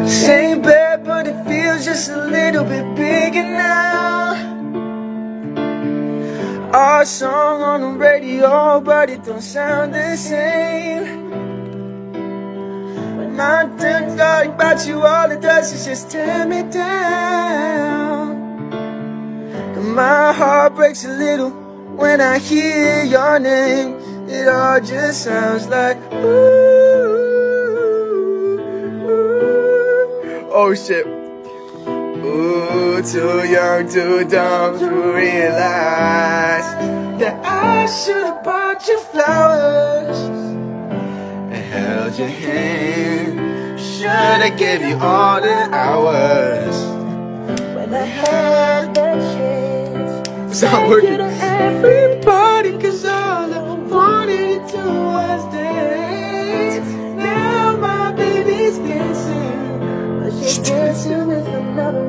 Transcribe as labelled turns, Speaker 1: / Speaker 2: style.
Speaker 1: Same bed, but it feels just a little bit bigger now. Our song on the radio, but it don't sound the same. When I think about you, all it does is just tear me down. And my heart breaks a little when I hear your name. It all just sounds like ooh, ooh. Oh shit. Ooh, too young, too dumb to realize that I should've bought you flowers and held your hand. Should've gave you all the hours when I had that chance. It's not working. Everybody, 'cause all I wanted to do was dance. Now my baby's dancing, but she's dancing with another